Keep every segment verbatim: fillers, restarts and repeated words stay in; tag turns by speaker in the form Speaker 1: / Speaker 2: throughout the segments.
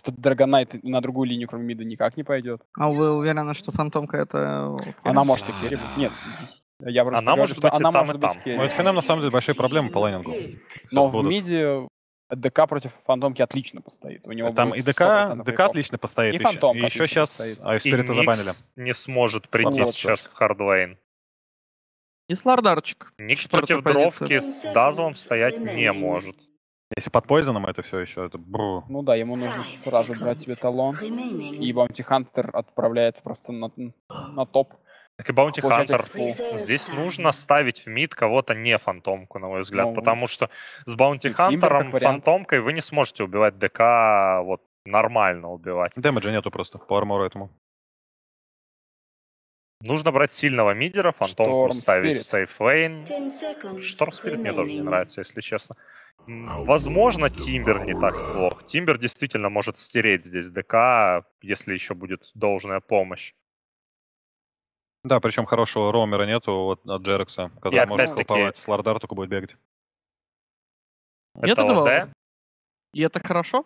Speaker 1: что Драгонайт на другую линию, кроме мида, никак не пойдет.
Speaker 2: А вы уверены, что фантомка это...
Speaker 1: Она может и керри быть. Нет. Я просто
Speaker 3: Она
Speaker 1: говорю,
Speaker 3: может
Speaker 1: что
Speaker 3: быть и
Speaker 1: она
Speaker 3: там,
Speaker 1: может
Speaker 3: и
Speaker 1: быть
Speaker 3: там.
Speaker 1: керри.
Speaker 4: Ну, это Финем на самом деле большие проблемы по лейнингу. Сейчас
Speaker 1: Но в
Speaker 4: будут.
Speaker 1: миде ДК против фантомки отлично постоит. У него
Speaker 4: Там
Speaker 1: будет
Speaker 4: и ДК,
Speaker 1: сто процентов
Speaker 4: ДК
Speaker 1: крипов.
Speaker 4: отлично постоит.
Speaker 1: И
Speaker 4: еще.
Speaker 1: фантомка
Speaker 4: И еще
Speaker 1: отлично
Speaker 4: сейчас
Speaker 1: постоит.
Speaker 4: а,
Speaker 3: И
Speaker 4: Спирита забанили.
Speaker 3: Никс не сможет прийти
Speaker 1: Вот.
Speaker 3: сейчас в хардлейн.
Speaker 2: И Слардарчик.
Speaker 3: Никс
Speaker 2: Четвёртая
Speaker 3: против
Speaker 2: позиция.
Speaker 3: дровки с Дазлом стоять не может.
Speaker 4: Если под Пойзоном, это все еще. Это бру.
Speaker 1: Ну да, ему нужно сразу брать себе талон. И Баунти Хантер отправляется просто на, на топ.
Speaker 3: Так и Баунти
Speaker 1: Получать
Speaker 3: Хантер.
Speaker 1: экспу.
Speaker 3: Здесь нужно ставить в мид кого-то не фантомку, на мой взгляд.
Speaker 1: Ну,
Speaker 3: потому что с Баунти
Speaker 1: и Тимбер
Speaker 3: Хантером,
Speaker 1: как вариант.
Speaker 3: фантомкой вы не сможете убивать ДК вот нормально убивать.
Speaker 4: Дэмэджа нету просто по армору этому.
Speaker 3: Нужно брать сильного мидера, фантомку
Speaker 1: Шторм
Speaker 3: ставить
Speaker 1: Спирит.
Speaker 3: в сейфлейн. Шторм Спирит мне тоже не нравится, если честно. М, Возможно, Тимбер не так плох. Тимбер действительно может стереть здесь ДК, если еще будет должная помощь.
Speaker 4: Да, причем хорошего роумера нету вот, от Джерекса, который может
Speaker 3: опять-таки-
Speaker 4: хлоповать. Слардар только будет бегать.
Speaker 2: Нет
Speaker 3: Это
Speaker 2: этого?
Speaker 3: ЛД.
Speaker 2: И это хорошо?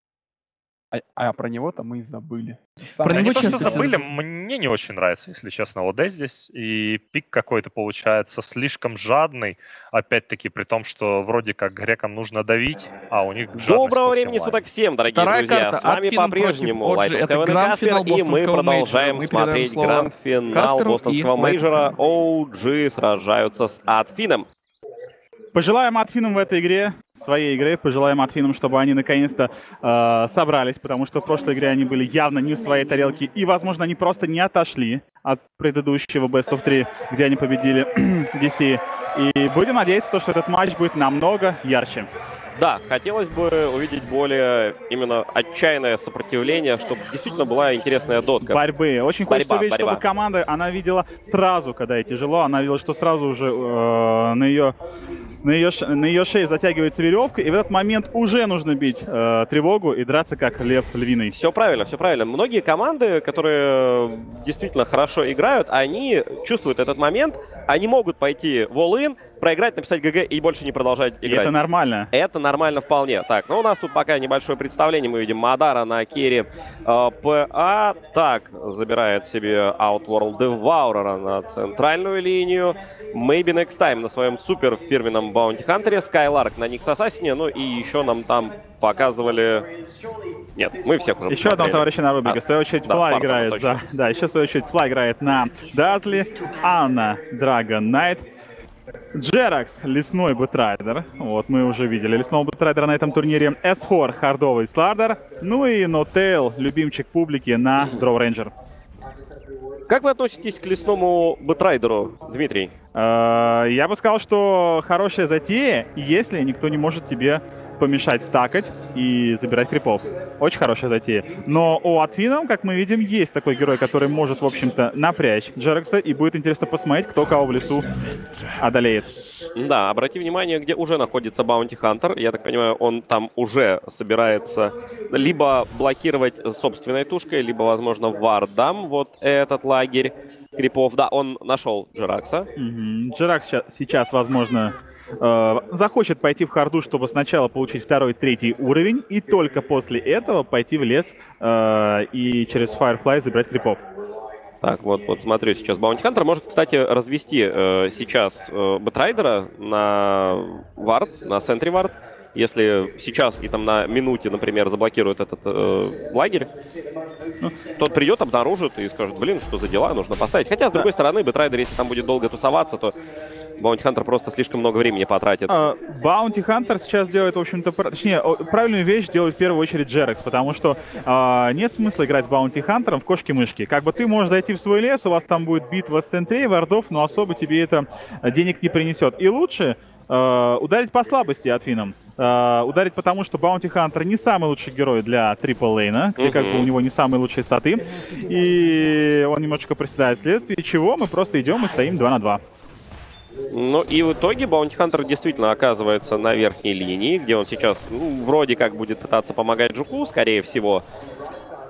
Speaker 1: А, а про него-то мы и забыли.
Speaker 2: Про
Speaker 3: Да
Speaker 2: него,
Speaker 3: не то, что
Speaker 2: честно,
Speaker 3: забыли,
Speaker 2: всё
Speaker 3: мне не очень нравится, если честно, ОД здесь. И пик какой-то получается слишком жадный. Опять-таки, при том, что вроде как грекам нужно давить, а у них жадность
Speaker 5: Доброго
Speaker 3: по
Speaker 5: времени
Speaker 3: всем
Speaker 5: суток всем, дорогие
Speaker 2: Вторая
Speaker 5: друзья.
Speaker 2: карта.
Speaker 5: С вами
Speaker 2: Атфином
Speaker 5: по-прежнему
Speaker 2: против
Speaker 5: Light
Speaker 2: Оджи.
Speaker 5: of
Speaker 2: Это
Speaker 5: Heaven и
Speaker 2: гранд-финал
Speaker 5: Каспер, и мы
Speaker 2: бостонского
Speaker 5: продолжаем
Speaker 2: мейджора. Мы передаем
Speaker 5: смотреть
Speaker 2: слово
Speaker 5: гранд-финал
Speaker 2: Касперу
Speaker 5: бостонского
Speaker 2: и
Speaker 5: мейджора. о джи сражаются с Атфином.
Speaker 6: Пожелаем Атфинам в этой игре, своей игре, пожелаем Атфинам, чтобы они наконец-то э, собрались, потому что в прошлой игре они были явно не в своей тарелке, и, возможно, они просто не отошли от предыдущего Best of три, где они победили ди си. И будем надеяться, то, что этот матч будет намного ярче.
Speaker 5: Да, хотелось бы увидеть более именно отчаянное сопротивление, чтобы действительно была интересная дотка.
Speaker 6: Борьбы. Очень
Speaker 5: Борьба,
Speaker 6: хочется увидеть,
Speaker 5: борьба.
Speaker 6: чтобы команда, она видела сразу, когда ей тяжело, она видела, что сразу уже э, на ее... На ее, на ее шее затягивается веревка, и в этот момент уже нужно бить э, тревогу и драться как лев львиный.
Speaker 5: Все правильно, все правильно. Многие команды, которые действительно хорошо играют, они чувствуют этот момент, они могут пойти в all-in, проиграть, написать ГГ и больше не продолжать
Speaker 6: И
Speaker 5: играть.
Speaker 6: это нормально.
Speaker 5: Это нормально вполне. Так, ну у нас тут пока небольшое представление. Мы видим Мадара на керри э, ПА. Так, забирает себе Outworld Devourer на центральную линию. Maybe Next Time на своем супер фирменном Баунти Хантере. Skylark на Никс Ассасине. Ну и еще нам там показывали... Нет, мы всех уже
Speaker 6: Еще одного
Speaker 5: посмотрели.
Speaker 6: товарища на Рубике.
Speaker 5: А,
Speaker 6: В свою очередь,
Speaker 5: да,
Speaker 6: Флай
Speaker 5: Спартаку,
Speaker 6: играет
Speaker 5: точно.
Speaker 6: за... Да, еще в свою очередь Флай играет на Дазли, Анна, Драгон Найт, Джеракс, лесной Бэтрайдер. Вот, мы уже видели лесного Бэтрайдера на этом турнире. эс фор, хардовый Слардер. Ну и Нотейл, любимчик публики на Дроу Рейнджер.
Speaker 5: Как вы относитесь к лесному Бэтрайдеру, Дмитрий?
Speaker 6: Э, Я бы сказал, что хорошая затея, если никто не может тебе помешать стакать и забирать крипов. Очень хорошая затея. Но у Атфинов, как мы видим, есть такой герой, который может, в общем-то, напрячь Джерекса, и будет интересно посмотреть, кто кого в лесу одолеет.
Speaker 5: Да, обрати внимание, где уже находится Баунти Хантер. Я так понимаю, он там уже собирается либо блокировать собственной тушкой, либо, возможно, вардам вот этот лагерь крипов. Да, он нашел Джеракса.
Speaker 6: Мгм. Джеракс ща- сейчас, возможно, э, захочет пойти в харду, чтобы сначала получить второй, третий уровень, и только после этого пойти в лес э, и через Firefly забрать крипов.
Speaker 5: Так, вот, вот смотрю сейчас. Баунти Хантер может, кстати, развести э, сейчас э, Бэтрайдера на вард, на сентри вард. Если сейчас и там на минуте, например, заблокирует этот э, лагерь, ну, тот придет, обнаружит и скажет, блин, что за дела, нужно поставить. Хотя, с другой стороны, Бэтрайдер, если там будет долго тусоваться, то Баунти Хантер просто слишком много времени потратит.
Speaker 6: Баунти Хантер сейчас делает, в общем-то, пр- точнее, о- правильную вещь делает в первую очередь Джерекс, потому что а, нет смысла играть с Баунти Хантером в кошки-мышки. Как бы ты можешь зайти в свой лес, у вас там будет битва с центрей, вардов, но особо тебе это денег не принесет. И лучше а, ударить по слабости Атфинам. А, ударить потому, что Баунти Хантер не самый лучший герой для трипл лейна, где как бы у него не самые лучшие статы, и он немножечко проседает вследствие чего мы просто идем и стоим два на два.
Speaker 5: Ну и в итоге Баунти Хантер действительно оказывается на верхней линии, где он сейчас ну, вроде как будет пытаться помогать Жуку, скорее всего.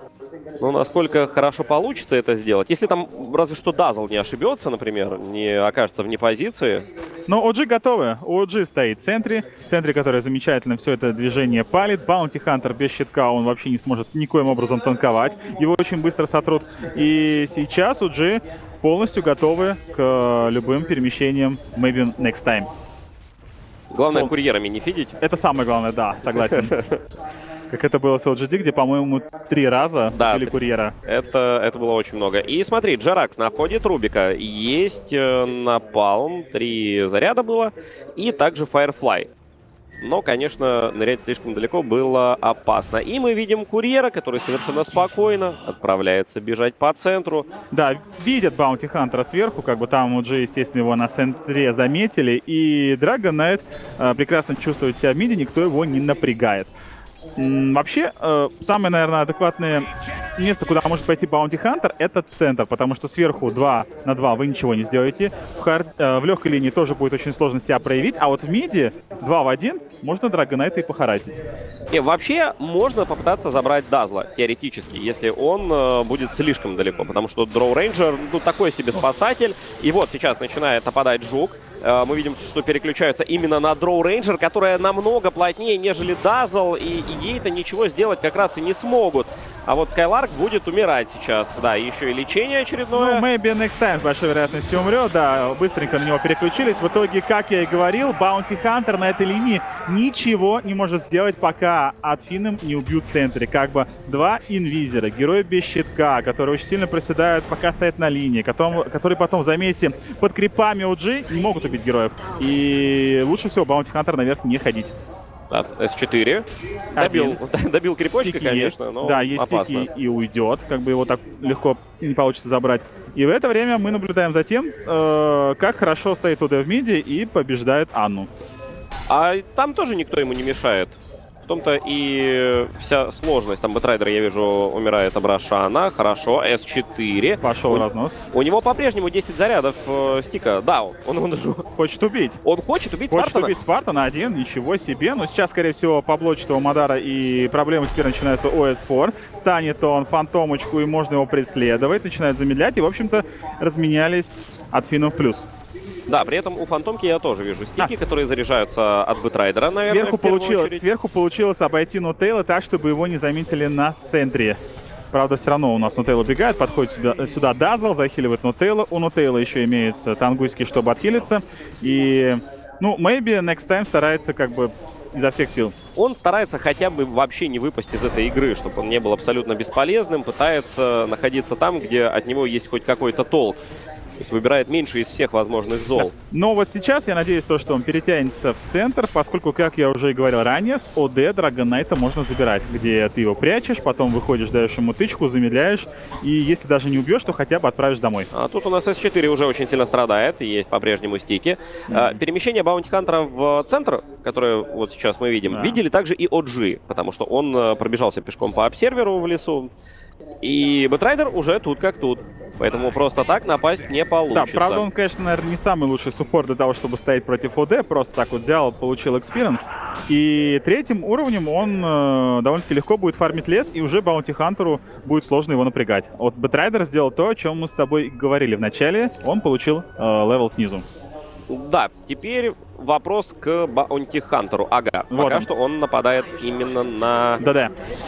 Speaker 5: Ну, насколько хорошо получится это сделать. Если там разве что Дазл не ошибется, например, не окажется вне позиции.
Speaker 6: Но о джи готовы. У о джи стоит в центре. В центре, который замечательно все это движение палит. Баунти Хантер без щитка, он вообще не сможет никоим образом танковать. Его очень быстро сотрут. И сейчас о джи полностью готовы к любым перемещениям maybe next time.
Speaker 5: Главное,
Speaker 6: Он...
Speaker 5: курьерами не фидить.
Speaker 6: Это самое главное, да, согласен. Как это было с эл джи ди, где, по-моему, три раза
Speaker 5: да,
Speaker 6: или курьера.
Speaker 5: Это, это было очень много. И смотри, Джеракс на входе Рубика. Есть напалм, три заряда было. И также Firefly. Но, конечно, нырять слишком далеко было опасно. И мы видим курьера, который совершенно спокойно отправляется бежать по центру.
Speaker 6: Да, видят Баунти Хантера сверху, как бы там уже, естественно, его на центре заметили. И Dragon Knight э, прекрасно чувствует себя в миде, никто его не напрягает. Вообще, э, самое, наверное, адекватное место, куда может пойти Баунти Хантер, это центр, потому что сверху два на два вы ничего не сделаете. В, хард, э, в легкой линии тоже будет очень сложно себя проявить, а вот в миде два в один можно Драгонайта и похарасить.
Speaker 5: И вообще, можно попытаться забрать Дазла, теоретически, если он э, будет слишком далеко, потому что Дроу Рейнджер, ну, такой себе спасатель. И вот сейчас начинает нападать Жук. Мы видим, что переключаются именно на Дроу Рейнджер, которая намного плотнее, нежели Дазл, и, и ей-то ничего сделать как раз и не смогут. А вот Скайларк будет умирать сейчас. Да, еще и лечение очередное.
Speaker 6: Ну, maybe next time с большой вероятностью умрет, да, быстренько на него переключились. В итоге, как я и говорил, Баунти Хантер на этой линии ничего не может сделать, пока Адфином не убьют в центре. Как бы два инвизера, герои без щитка, которые очень сильно проседают, пока стоят на линии, которые, которые потом в замесе под крипами о джи не могут убить героев. И лучше всего Баунти Хантер наверх не ходить.
Speaker 5: Да, эс четыре. Добил, добил крипочка,
Speaker 6: стики
Speaker 5: конечно,
Speaker 6: есть.
Speaker 5: но
Speaker 6: да, есть
Speaker 5: опасно.
Speaker 6: Стики и уйдет. Как бы его так легко не получится забрать. И в это время мы наблюдаем за тем, э, как хорошо стоит ОД в миде и побеждает Анну.
Speaker 5: А там тоже никто ему не мешает. В том-то и вся сложность. Там Бэтрайдер, я вижу, умирает Абрашана. Хорошо, эс четыре.
Speaker 6: Пошел
Speaker 5: у,
Speaker 6: разнос.
Speaker 5: У него по-прежнему десять зарядов э, стика. Да, он, он, он
Speaker 6: хочет убить.
Speaker 5: Он хочет убить
Speaker 6: хочет
Speaker 5: Спартана.
Speaker 6: Хочет убить Спартана один, ничего себе. Но сейчас, скорее всего, поблочит его Мадара, и проблемы теперь начинаются у эс четыре. Станет он фантомочку, и можно его преследовать. Начинают замедлять, и, в общем-то, разменялись от финнов плюс.
Speaker 5: Да, при этом у Фантомки я тоже вижу стики, а. которые заряжаются от Бэтрайдера, наверное,
Speaker 6: сверху получилось, сверху получилось обойти Нутейла так, чтобы его не заметили на центре. Правда, все равно у нас Нутейл убегает, подходит сюда, сюда Дазл, захиливает Нутейла. У Нутейла еще имеется Тангуйский, чтобы отхилиться. И, ну, maybe next time старается как бы изо всех сил.
Speaker 5: Он старается хотя бы вообще не выпасть из этой игры, чтобы он не был абсолютно бесполезным, пытается находиться там, где от него есть хоть какой-то толк. То есть выбирает меньше из всех возможных зол.
Speaker 6: Но вот сейчас я надеюсь, то, что он перетянется в центр, поскольку, как я уже и говорил ранее, с ОД Dragon Knight можно забирать, где ты его прячешь, потом выходишь, даешь ему тычку, замедляешь, и если даже не убьешь, то хотя бы отправишь домой.
Speaker 5: А тут у нас эс четыре уже очень сильно страдает, есть по-прежнему стики. Mm-hmm. а, перемещение Баунти Хантера в центр, которое вот сейчас мы видим, yeah. видели также и о джи, потому что он а, пробежался пешком по обсерверу в лесу. И Бэтрайдер уже тут как тут. Поэтому просто так напасть не получится.
Speaker 6: Да, правда, он, конечно, наверное, не самый лучший суппорт для того, чтобы стоять против ОД. Просто так вот взял, получил экспириенс. И третьим уровнем он э, довольно-таки легко будет фармить лес, и уже Баунти Хантеру будет сложно его напрягать. Вот Бэтрайдер сделал то, о чем мы с тобой говорили в начале. Он получил э, левел снизу.
Speaker 5: Да, теперь вопрос к Баунти Хантеру. Ага,
Speaker 6: вот
Speaker 5: пока
Speaker 6: он.
Speaker 5: что он нападает именно на...
Speaker 6: Да-да.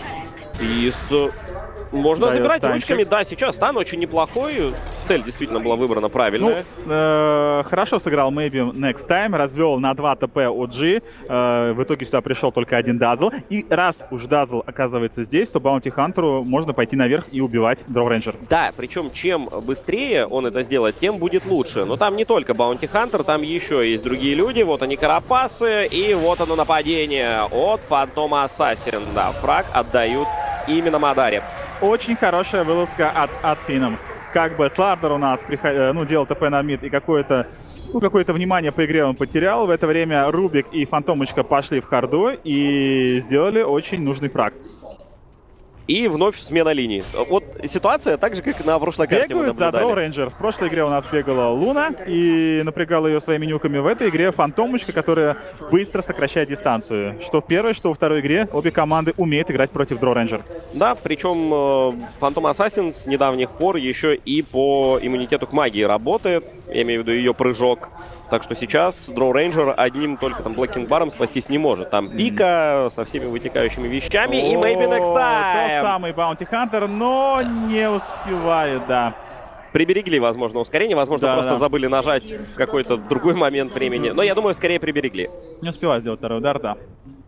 Speaker 5: И с... Можно
Speaker 6: Дает
Speaker 5: забирать
Speaker 6: станчик.
Speaker 5: ручками. Да, сейчас стан очень неплохой. Цель действительно была выбрана правильная.
Speaker 6: Ну, э, хорошо сыграл maybe next time. Развел на два ТП о джи. Э, в итоге сюда пришел только один Дазл. И раз уж Дазл оказывается здесь, то Баунти Хантеру можно пойти наверх и убивать Дроу Рейнджер.
Speaker 5: Да, причем чем быстрее он это сделает, тем будет лучше. Но там не только Баунти Хантер, там еще есть другие люди. Вот они, карапасы. И вот оно нападение от Фантома Ассасин. Да, фраг отдают именно Мадаре.
Speaker 6: Очень хорошая вылазка от Адфином. Как бы Слардер у нас приход... ну, делал ТП на мид, и какое-то ну, какое-то внимание по игре он потерял. В это время Рубик и Фантомочка пошли в харду и сделали очень нужный фраг.
Speaker 5: И вновь смена линий. Вот ситуация так же, как на прошлой карте мы
Speaker 6: Бегают за
Speaker 5: наблюдали.
Speaker 6: Дроу Рейнджер. В прошлой игре у нас бегала Луна и напрягала ее своими нюками. В этой игре Фантомочка, которая быстро сокращает дистанцию. Что в первой, что во второй игре обе команды умеют играть против Дроу Рейнджер.
Speaker 5: Да, причем Фантом Ассасин с недавних пор еще и по иммунитету к магии работает. Я имею в виду ее прыжок. Так что сейчас Дроу Рейнджер одним только там блокинг-баром спастись не может. Там пика со всеми вытекающими вещами. И Maybe Next Time.
Speaker 6: Тот самый Баунти Хантер, но не успевает, да.
Speaker 5: Приберегли, возможно, ускорение. Возможно,
Speaker 6: Да,
Speaker 5: просто
Speaker 6: да.
Speaker 5: забыли нажать в какой-то другой момент времени. Но я думаю, скорее приберегли.
Speaker 6: Не успевает сделать второй удар, да.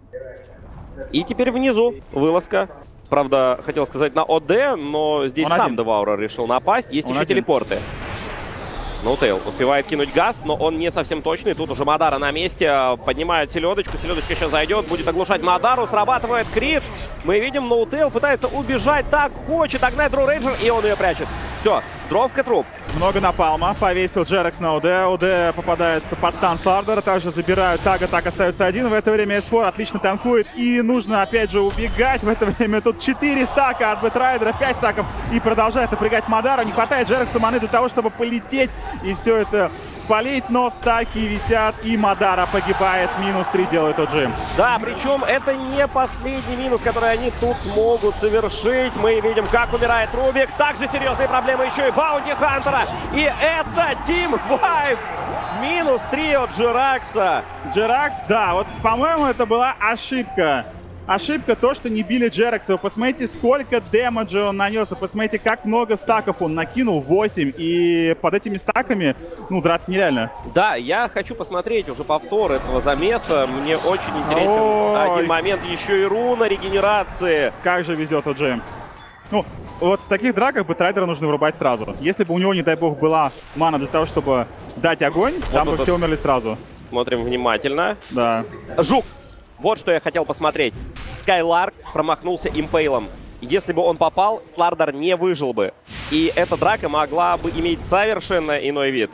Speaker 5: И теперь внизу вылазка. Правда, хотел сказать на ОД, но здесь
Speaker 6: Он
Speaker 5: сам
Speaker 6: один.
Speaker 5: Деваурер решил напасть. Есть
Speaker 6: Он
Speaker 5: еще
Speaker 6: один.
Speaker 5: телепорты. Ноутейл успевает кинуть газ, но он не совсем точный. Тут уже Мадара на месте. Поднимает селедочку. Селедочка сейчас зайдет. Будет оглушать Мадару. Срабатывает крит. Мы видим, Ноутейл пытается убежать. Так хочет догнать Дроу Рейнджер. И он ее прячет. Все. Дровка труп.
Speaker 6: Много напалма. Повесил Джерекс на ОД. ОД попадается под стан Слардера. Также забирают тага. Так остается один. В это время эс фор отлично танкует. И нужно опять же убегать. В это время тут четыре стака от Бэтрайдера. пять стаков. И продолжает напрягать Мадару. Не хватает Джерексу маны для того, чтобы полететь. И все это спалить. Но стаки висят. И Мадара погибает. Минус три делает Оджи.
Speaker 5: Да, причем это не последний минус, который они тут смогут совершить. Мы видим, как умирает Рубик. Также серьезные проблемы еще и Баунти Хантера. И это Team Vibe. Минус три от Джеракса.
Speaker 6: Джеракс, да, вот, по-моему, это была ошибка. Ошибка то, что не били Джеракса. Вы посмотрите, сколько дэмэджа он нанес. Вы посмотрите, как много стаков он накинул. восемь. И под этими стаками, ну, драться нереально.
Speaker 5: Да, я хочу посмотреть уже повтор этого замеса. Мне очень интересен
Speaker 6: Ой.
Speaker 5: один момент. Еще и руна регенерации.
Speaker 6: Как же везет Оджи. Ну, вот в таких драках Бэтрайдера нужно вырубать сразу. Если бы у него, не дай бог, была мана для того, чтобы дать огонь,
Speaker 5: Вот
Speaker 6: там бы
Speaker 5: это-
Speaker 6: все умерли сразу.
Speaker 5: Смотрим внимательно.
Speaker 6: Да.
Speaker 5: Жук! Вот что я хотел посмотреть. Скайларк промахнулся импейлом. Если бы он попал, Слардер не выжил бы. И эта драка могла бы иметь совершенно иной вид.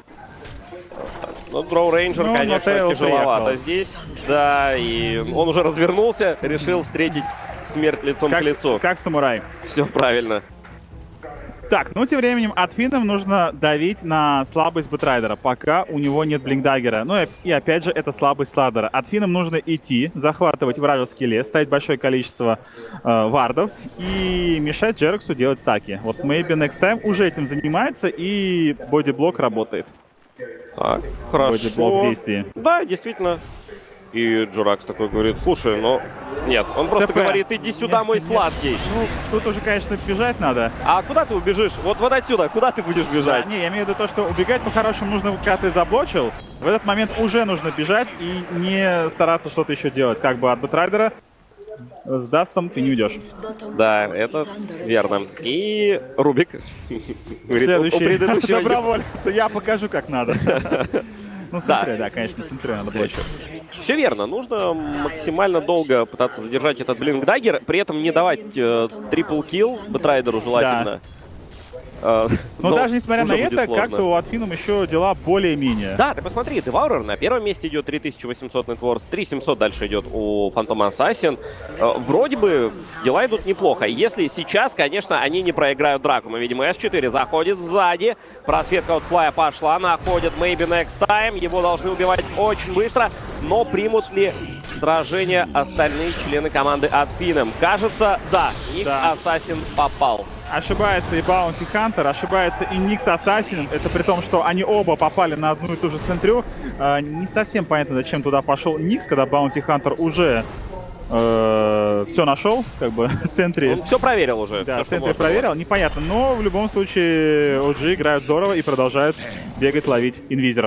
Speaker 5: Ну, Дроу Рейнджер,
Speaker 6: Ну,
Speaker 5: конечно,
Speaker 6: Ноутейл
Speaker 5: тяжеловато
Speaker 6: приехал.
Speaker 5: здесь. Да, и он уже развернулся, решил встретить смерть лицом
Speaker 6: Как,
Speaker 5: к лицу.
Speaker 6: как самурай.
Speaker 5: Все правильно.
Speaker 6: Так, ну тем временем от финнов нужно давить на слабость Бэтрайдера, пока у него нет блинкдаггера. Ну и, и опять же, это слабость Слардера. От финнам нужно идти, захватывать вражеский лес, ставить большое количество э, вардов и мешать Джерексу делать стаки. Вот Maybe Next Time уже этим занимается, и бодиблок работает.
Speaker 5: Так, хорошо.
Speaker 6: Бодиблок в действии.
Speaker 5: Да, действительно. И Джеракс такой говорит, слушай, ну... Нет, он просто
Speaker 6: ТП.
Speaker 5: говорит, иди сюда,
Speaker 6: Нет,
Speaker 5: мой
Speaker 6: нет.
Speaker 5: сладкий.
Speaker 6: Ну, тут уже, конечно, бежать надо.
Speaker 5: А куда ты убежишь? Вот вот отсюда, куда ты будешь бежать?
Speaker 6: Да, не, я имею в виду то, что убегать по-хорошему нужно, когда ты заблочил. В этот момент уже нужно бежать и не стараться что-то еще делать. Как бы от Бэтрайдера с Дастом ты не уйдешь.
Speaker 5: Да, это верно. И Рубик говорит, у- у
Speaker 6: Следующий
Speaker 5: предыдущего...
Speaker 6: добровольца. Я покажу, как надо. Ну,
Speaker 5: Да.
Speaker 6: смотри, да, конечно, смотри, надо блочить.
Speaker 5: Все верно, нужно максимально долго пытаться задержать этот блинк-даггер, при этом не давать э, трипл-килл Бэтрайдеру желательно. Э,
Speaker 6: Но,
Speaker 5: но
Speaker 6: даже несмотря
Speaker 5: уже
Speaker 6: на
Speaker 5: будет
Speaker 6: это,
Speaker 5: сложно.
Speaker 6: как-то у Атфинум еще дела более-менее.
Speaker 5: Да, ты посмотри, Деваурер на первом месте идет три тысячи восемьсот нетворс, три тысячи семьсот дальше идет у Фантома Ассасин. Э, вроде бы дела идут неплохо. Если сейчас, конечно, они не проиграют драку. Мы видим, эс четыре заходит сзади. Просветка от Флая пошла, находит Maybe Next Time. Его должны убивать очень быстро. Но примут ли сражение остальные члены команды Атфином? Кажется, да. Никс
Speaker 6: Да.
Speaker 5: Ассасин попал.
Speaker 6: Ошибается и Баунти Хантер, ошибается и Никс Ассасин. Это при том, что они оба попали на одну и ту же центрю. Э, не совсем понятно, зачем туда пошел Никс, когда Баунти Хантер уже э, все нашел, как бы, в центре.
Speaker 5: Он все проверил уже.
Speaker 6: Да,
Speaker 5: всё,
Speaker 6: в
Speaker 5: что
Speaker 6: центре
Speaker 5: можно
Speaker 6: проверил,
Speaker 5: было.
Speaker 6: непонятно. Но в любом случае о джи играют здорово и продолжают бегать, ловить инвизеров.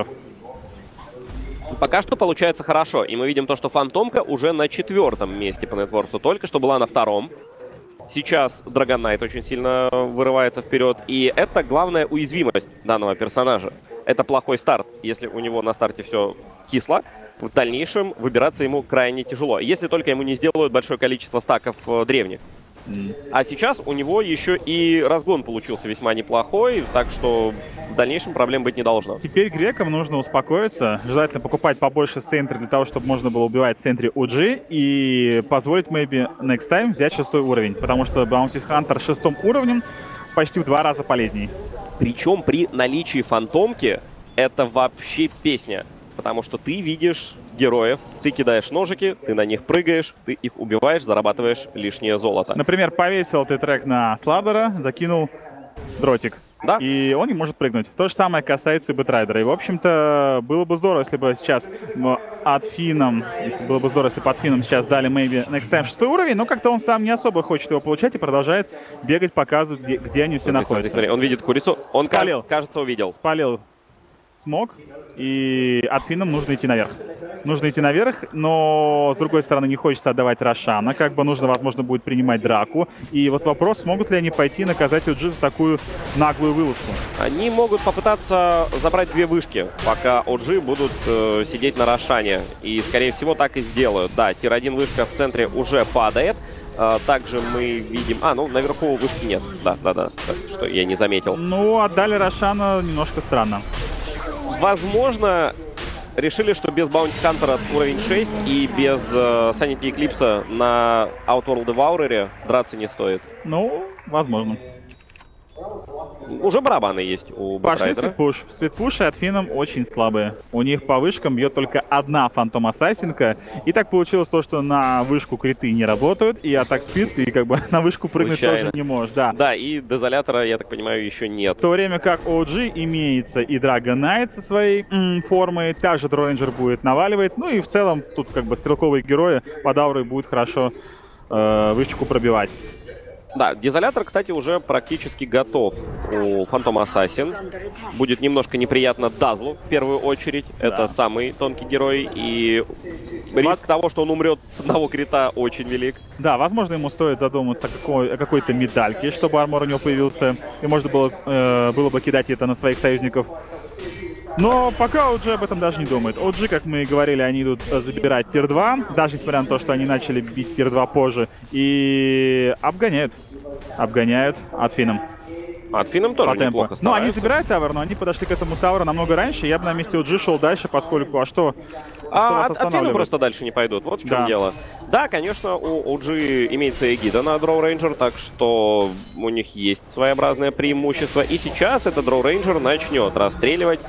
Speaker 5: Пока что получается хорошо. И мы видим то, что Фантомка уже на четвертом месте по нетворсу. Только что была на втором. Сейчас Dragon Knight очень сильно вырывается вперед. И это главная уязвимость данного персонажа. Это плохой старт. Если у него на старте все кисло, в дальнейшем выбираться ему крайне тяжело. Если только ему не сделают большое количество стаков э, древних. Mm. А сейчас у него еще и разгон получился весьма неплохой, так что в дальнейшем проблем быть не должно.
Speaker 6: Теперь грекам нужно успокоиться, желательно покупать побольше центра для того, чтобы можно было убивать в центре о джи и позволить maybe next time взять шестой уровень, потому что Bounty Hunter шестым уровнем почти в два раза полезней.
Speaker 5: Причем при наличии фантомки это вообще песня, потому что ты видишь героев, ты кидаешь ножики, ты на них прыгаешь, ты их убиваешь, зарабатываешь лишнее золото.
Speaker 6: Например, повесил ты трек на Слардера, закинул дротик.
Speaker 5: Да.
Speaker 6: И он не может прыгнуть. То же самое касается и Бэтрайдера. И, в общем-то, было бы здорово, если бы сейчас от Финном, если было бы здорово, если бы от Финном сейчас дали maybe next time шестой уровень, но как-то он сам не особо хочет его получать и продолжает бегать, показывать, где, где они все находятся.
Speaker 5: Смотри, он видит курицу, он
Speaker 6: Спалил.
Speaker 5: кажется, увидел.
Speaker 6: Спалил смог, и от Финном нужно идти наверх. Нужно идти наверх, но, с другой стороны, не хочется отдавать Рошана. Как бы нужно, возможно, будет принимать драку. И вот вопрос, смогут ли они пойти наказать о джи за такую наглую вылазку.
Speaker 5: Они могут попытаться забрать две вышки, пока о джи будут э, сидеть на Рошане. И, скорее всего, так и сделают. Да, тир один вышка в центре уже падает. Uh, также мы видим... А, ну, наверху вышки нет. Да, да, да. Что я не заметил.
Speaker 6: Ну, отдали Рошана немножко странно.
Speaker 5: Возможно, решили, что без Bounty Hunter уровень шесть и без uh, Sanity Eclipse на Outworld Devourer драться не стоит.
Speaker 6: Ну, возможно.
Speaker 5: Уже барабаны есть у
Speaker 6: Пошли
Speaker 5: Бэтрайдера.
Speaker 6: сплитпуш. Сплитпуши от Финном очень слабые. У них по вышкам бьет только одна Фантом Ассасинка. И так получилось то, что на вышку криты не работают, и атак спид, и как бы на вышку прыгнуть
Speaker 5: Случайно.
Speaker 6: тоже не можешь. Да.
Speaker 5: Да, и дезолятора, я так понимаю, еще нет.
Speaker 6: В то время как о джи имеется и Dragon Knight со своей м, формой, также Дрорейнджер будет наваливать. Ну и в целом тут как бы стрелковые герои под аурой будут хорошо э, вышку пробивать.
Speaker 5: Да, дезолятор, кстати, уже практически готов у Phantom Assassin. Будет немножко неприятно Дазлу, в первую очередь. Да. Это самый тонкий герой, и риск того, что он умрет с одного крита, очень велик.
Speaker 6: Да, возможно, ему стоит задуматься о, какой- о какой-то медальке, чтобы армор у него появился, и можно было, э, было бы кидать это на своих союзников. Но пока о джи об этом даже не думает. о джи, как мы и говорили, они идут забирать тир два, даже несмотря на то, что они начали бить тир два позже, и обгоняют. Обгоняют от Финном.
Speaker 5: От Финном тоже неплохо стараются.
Speaker 6: Ну, они забирают тавер, но они подошли к этому таверу намного раньше. Я бы на месте о джи шел дальше, поскольку... А что?
Speaker 5: А,
Speaker 6: что вас
Speaker 5: от, от Финна просто дальше не пойдут. Вот в чем
Speaker 6: да.
Speaker 5: дело. Да, конечно, у о джи имеется эгида на Дроу Рейнджер, так что у них есть своеобразное преимущество. И сейчас этот Дроу Рейнджер начнет расстреливать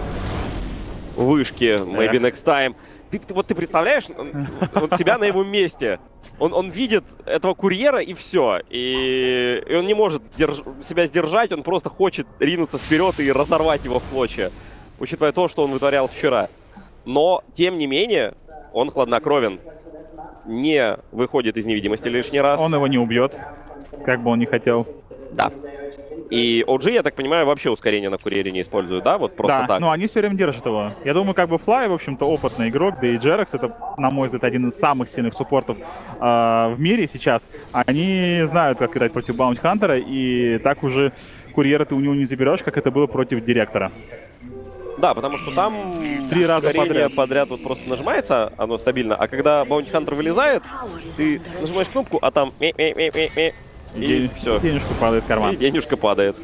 Speaker 5: вышки. Maybe next time. Ты, ты, вот ты представляешь вот себя на его месте. Он, он видит этого курьера и все. И, и он не может держ, себя сдержать, он просто хочет ринуться вперед и разорвать его в клочья. Учитывая то, что он вытворял вчера. Но, тем не менее, он хладнокровен. Не выходит из невидимости лишний раз.
Speaker 6: Он его не убьет, как бы он ни хотел.
Speaker 5: Да. И о джи, я так понимаю, вообще ускорение на курьере не используют, да? Вот просто
Speaker 6: да,
Speaker 5: так.
Speaker 6: Ну они все время держат его. Я думаю, как бы Флай, в общем-то, опытный игрок, да и Джерекс, это, на мой взгляд, один из самых сильных суппортов э, в мире сейчас. Они знают, как играть против Баунти Хантера, и так уже курьера ты у него не заберешь, как это было против Директора.
Speaker 5: Да, потому что там
Speaker 6: три раза подряд.
Speaker 5: подряд вот просто нажимается, оно стабильно, а когда Баунти Хантер вылезает, ты нажимаешь кнопку, а там ми-ми-ми-ми-ми. И, и все.
Speaker 6: Денежка падает в карман.
Speaker 5: И денежка падает.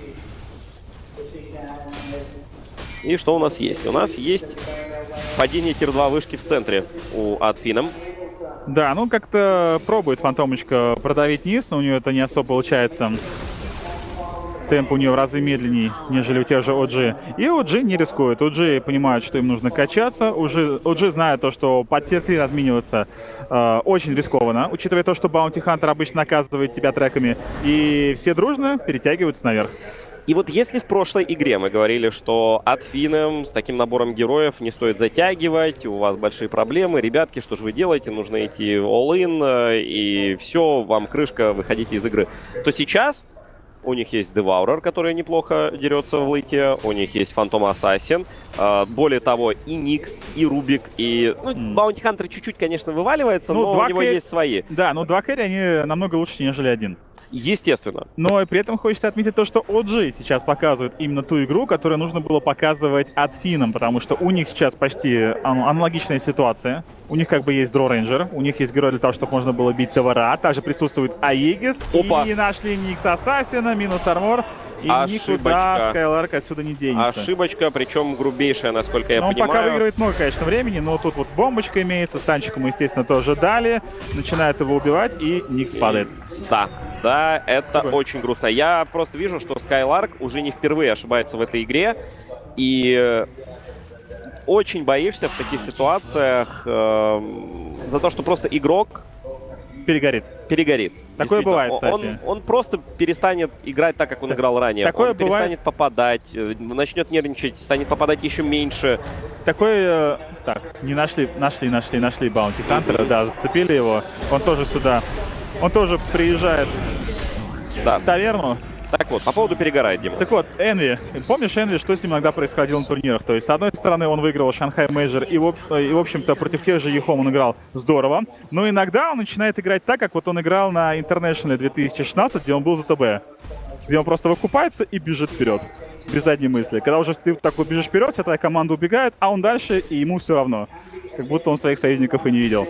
Speaker 5: И что у нас есть? У нас есть падение тир два вышки в центре у Адфином.
Speaker 6: Да, ну как-то пробует Фантомочка продавить низ, но у нее это не особо получается. Темп у нее в разы медленней, нежели у тех же о джи. И о джи не рискует. о джи понимают, что им нужно качаться. о джи знает то, что под тир три размениваться э, очень рискованно, учитывая то, что Bounty Hunter обычно наказывает тебя треками. И все дружно перетягиваются наверх.
Speaker 5: И вот если в прошлой игре мы говорили, что от Финном с таким набором героев не стоит затягивать, у вас большие проблемы, ребятки, что же вы делаете, нужно идти all-in, и все, вам крышка, выходите из игры, то сейчас у них есть Devourer, который неплохо дерется в лейте, у них есть Phantom Assassin, э, более того, и Никс, и Рубик, и... Ну, mm. Bounty Hunter чуть-чуть, конечно, вываливается, ну, но у него
Speaker 6: кэри... есть
Speaker 5: свои.
Speaker 6: Да, но два кэри, они намного лучше, нежели один.
Speaker 5: Естественно.
Speaker 6: Но и при этом хочется отметить то, что о джи сейчас показывает именно ту игру, которую нужно было показывать от Финном, потому что у них сейчас почти аналогичная ситуация. У них как бы есть Draw Ranger, у них есть герой для того, чтобы можно было бить Тавара. Также присутствует Аегис.
Speaker 5: Опа.
Speaker 6: И нашли Никс Ассасина, минус армор. И
Speaker 5: Ошибочка.
Speaker 6: никуда Скайларк отсюда не денется.
Speaker 5: Ошибочка, причем грубейшая, насколько я
Speaker 6: но он
Speaker 5: понимаю.
Speaker 6: пока выигрывает много, конечно, времени, но тут вот бомбочка имеется, станчика мы, естественно, тоже дали. Начинает его убивать, и Никс падает.
Speaker 5: Да, да, это
Speaker 6: Такой.
Speaker 5: очень грустно. Я просто вижу, что Скайларк уже не впервые ошибается в этой игре. И очень боишься в таких ситуациях э, за то, что просто игрок
Speaker 6: Перегорит.
Speaker 5: перегорит.
Speaker 6: Такое бывает, кстати.
Speaker 5: Он, он просто перестанет играть так, как он играл ранее.
Speaker 6: Такое
Speaker 5: он перестанет
Speaker 6: бывает.
Speaker 5: попадать, э, начнет нервничать, станет попадать еще меньше.
Speaker 6: Такой, э, так, не нашли, нашли, нашли, нашли Баунти Хантера, да, зацепили его. Он тоже сюда, он тоже приезжает
Speaker 5: Да.
Speaker 6: в таверну.
Speaker 5: Так вот, по поводу перегорает, Дима.
Speaker 6: Так вот, Энви. Помнишь, Энви, что с ним иногда происходило на турнирах? То есть, с одной стороны, он выиграл Шанхай Мейджор, и, в, и, в общем-то, против тех же Ехом он играл здорово. Но иногда он начинает играть так, как вот он играл на International две тысячи шестнадцать, где он был за ТБ. Где он просто выкупается и бежит вперед. Без задней мысли. Когда уже ты так вот бежишь вперед, вся твоя команда убегает, а он дальше, и ему все равно. Как будто он своих союзников и не видел.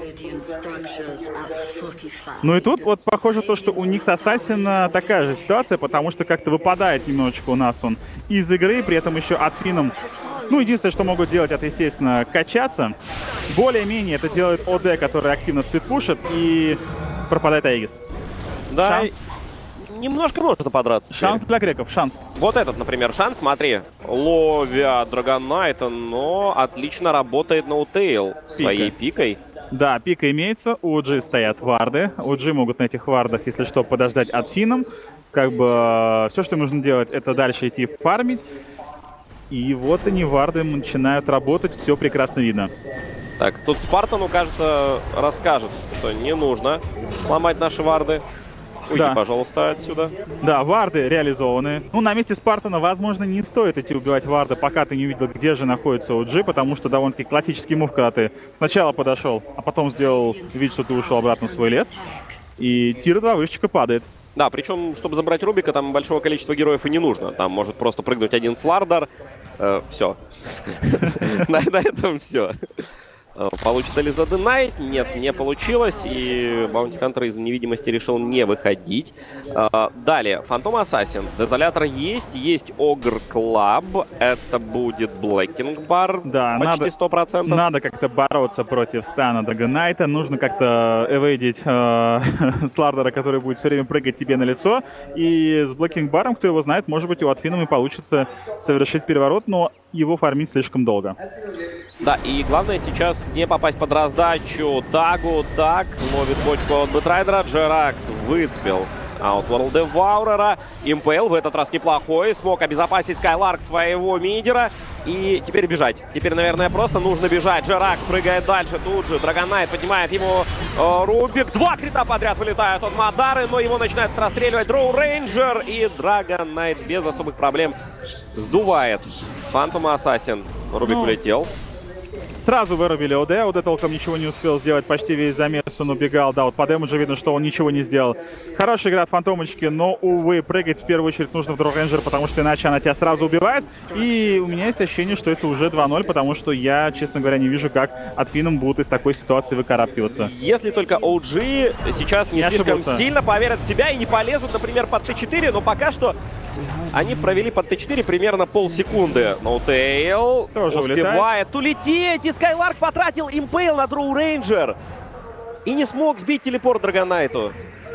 Speaker 6: Ну и тут вот похоже то, что у Никс Ассасина такая же ситуация, потому что как-то выпадает немножечко у нас он из игры, при этом еще отпином. Ну, единственное, что могут делать, это, естественно, качаться. Более-менее это делает ОД, который активно сплитпушит, и пропадает Аегис.
Speaker 5: Да,
Speaker 6: Шанс.
Speaker 5: немножко можно подраться.
Speaker 6: Шанс
Speaker 5: теперь.
Speaker 6: для греков, шанс.
Speaker 5: Вот этот, например, шанс, смотри. Ловят Драгонайта, но отлично работает Ноутейл своей пикой.
Speaker 6: Да, пика имеется, у о джи стоят варды. у о джи могут на этих вардах, если что, подождать от финном. Как бы все, что нужно делать, это дальше идти фармить. И вот они, варды, начинают работать, все прекрасно видно.
Speaker 5: Так, тут Спартану, кажется, расскажет, что не нужно ломать наши варды. Уйди,
Speaker 6: Да.
Speaker 5: пожалуйста, отсюда.
Speaker 6: Да, варды реализованы. Ну, на месте Спартана, возможно, не стоит идти убивать варда, пока ты не увидел, где же находится о джи, потому что довольно-таки классический мув, когда ты сначала подошел, а потом сделал вид, что ты ушел обратно в свой лес. И тир два вышечка падает.
Speaker 5: Да, причем, чтобы забрать Рубика, там большого количества героев и не нужно. Там может просто прыгнуть один Слардар. Э, все. На этом все. Получится ли заденайт? Нет, не получилось. И Баунти Хантер из невидимости решил не выходить. Далее, Фантом Ассасин. Дезолятор есть. Есть Огр Клаб. Это будет Блэкинг Бар.
Speaker 6: Да,
Speaker 5: почти
Speaker 6: надо,
Speaker 5: сто процентов.
Speaker 6: надо как-то бороться против стана Драгонайта. Нужно как-то эвейдить э, Слардера, который будет все время прыгать тебе на лицо. И с Блэкинг Баром, кто его знает, может быть, у Атфином и получится совершить переворот, но его фармить слишком долго.
Speaker 5: Да, и главное сейчас не попасть под раздачу. Дагу, Даг ловит бочку от Бэтрайдера. Джеракс выцепил Outworld Деваурера. Импейл в этот раз неплохой. Смог обезопасить Скайларк своего мидера. И теперь бежать. Теперь, наверное, просто нужно бежать. Джеракс прыгает дальше. Тут же Драгонайт поднимает ему э, Рубик. Два крита подряд вылетают от Мадары, но его начинает расстреливать Дроу Рейнджер. И Драгонайт без особых проблем сдувает Фантома Ассасин. Рубик
Speaker 6: Ну,
Speaker 5: улетел.
Speaker 6: Сразу вырубили ОД, ОД толком ничего не успел сделать, почти весь замес он убегал, да, вот по демеджу видно, что он ничего не сделал. Хорошая игра от Фантомочки, но, увы, прыгать в первую очередь нужно в Дроу Рейнджер, потому что иначе она тебя сразу убивает. И у меня есть ощущение, что это уже два ноль, потому что я, честно говоря, не вижу, как от Финном будут из такой ситуации выкарабкиваться.
Speaker 5: Если только о джи сейчас не,
Speaker 6: Не
Speaker 5: слишком
Speaker 6: ошибутся.
Speaker 5: сильно поверят в тебя и не полезут, например, под тэ четыре, но пока что они провели под тэ четыре примерно полсекунды. Ноутейл
Speaker 6: Тоже
Speaker 5: успевает улететь, и Скайларк потратил импейл на Дроу Рейнджер и не смог сбить телепорт Драгонайту.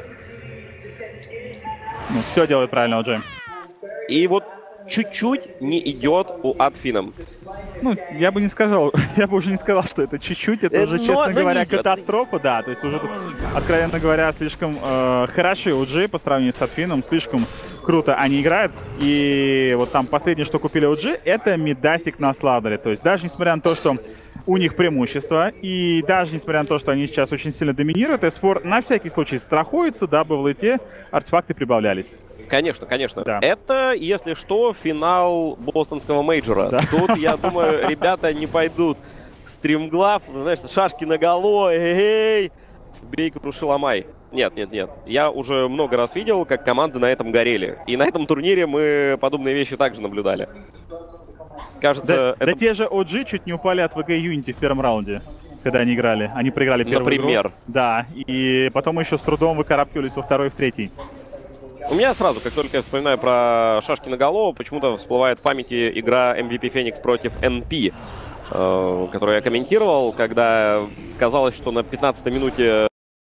Speaker 6: Ну, все делает правильно о джи.
Speaker 5: И вот чуть-чуть не идет у Атфином.
Speaker 6: Ну, я бы не сказал, я бы уже не сказал, что это чуть-чуть, это
Speaker 5: Э,
Speaker 6: уже,
Speaker 5: но-
Speaker 6: честно
Speaker 5: но
Speaker 6: говоря,
Speaker 5: не идет.
Speaker 6: катастрофа, да, то есть уже тут, откровенно говоря, слишком э, хороши о джи по сравнению с Атфином, слишком круто они играют, и вот там последнее, что купили о джи, это мидасик на Сладере, то есть даже несмотря на то, что у них преимущество, и даже несмотря на то, что они сейчас очень сильно доминируют, эс фор на всякий случай страхуется, дабы в лейте артефакты прибавлялись.
Speaker 5: Конечно, конечно.
Speaker 6: Да.
Speaker 5: Это, если что, финал бостонского мейджора.
Speaker 6: Да.
Speaker 5: Тут, я думаю, ребята не пойдут стримглав, знаешь, шашки наголо, эй, бейка круши ломай. Нет, нет, нет. Я уже много раз видел, как команды на этом горели. И на этом турнире мы подобные вещи также наблюдали. Кажется,
Speaker 6: Да,
Speaker 5: это...
Speaker 6: да те же о джи чуть не упали от ви джи Unity в первом раунде. когда они играли. Они проиграли первую
Speaker 5: Например?
Speaker 6: игру. Да, и потом еще с трудом выкарабкивались во второй и в третий.
Speaker 5: У меня сразу, как только я вспоминаю про шашки на голову, почему-то всплывает в памяти игра эм ви пи Феникс против эн пи, э, которую я комментировал, когда казалось, что на пятнадцатой минуте